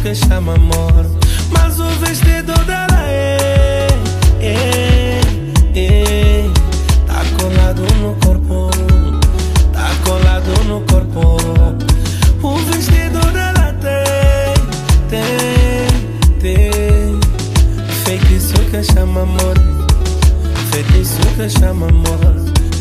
que chama amor. Mas o vestido dela tá colado no corpo, tá colado no corpo. O vestido dela tem feitiço que chama amor, feitiço que chama amor.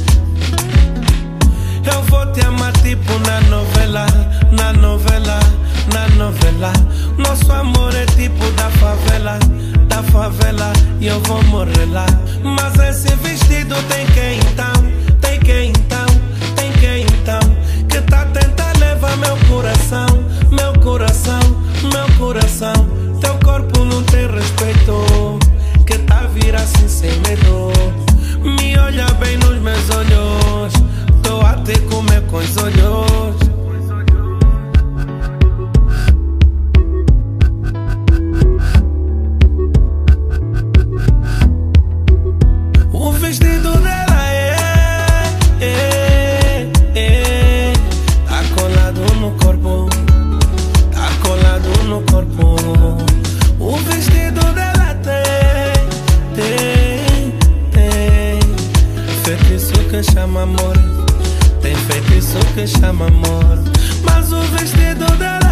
Eu vou te amar tipo na novela, na novela, na novela. Nosso amor é tipo da favela, da favela, e eu vou morrer lá. Mas esse vestido tem que então, tem que então, tem que então, que tá a tentar levar meu coração, meu coração, meu coração. Teu corpo não tem respeito, que tá a vir assim sem medo. Me olha bem nos meus olhos, tô a te comer com os olhos. O vestido dela tá colado no corpo, tá colado no corpo. O vestido dela tem feitiço que chama amor, tem feitiço que chama amor. Mas o vestido dela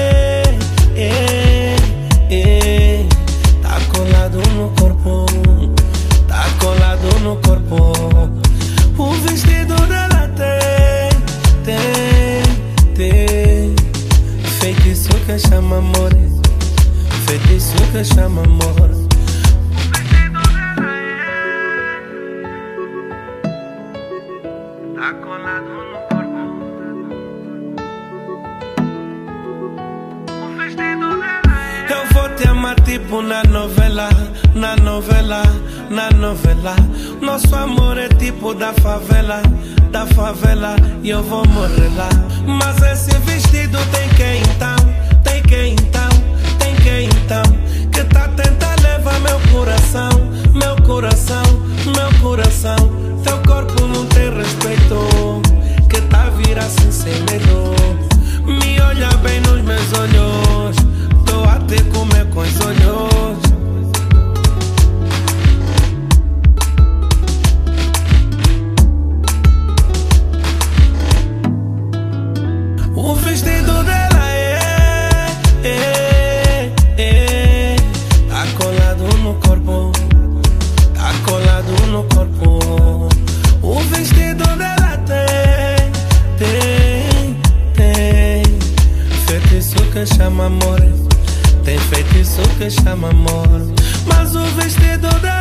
tá colado no corpo, tá colado no corpo. O vestido dela tem feitiço que chama amor, feitiço que chama amor. Tá colado no corpo. O vestido dela eu vou te amar tipo na novela, na novela, na novela. Nosso amor é tipo da favela, da favela, e eu vou morrer lá. Mas esse vestido tem que então, tem que então, tem que então, que tá a tentar levar meu coração, meu coração, meu coração. Teu corpo não tem respeito, que tá a vir assim sem medo. Me olha bem nos meus olhos, tô a te comer com os olhos. O vestido dela tá colado no corpo, tá colado no corpo. O vestido dela tem feitiço que chama amor, tem feitiço que chama amor. Mas o vestido dela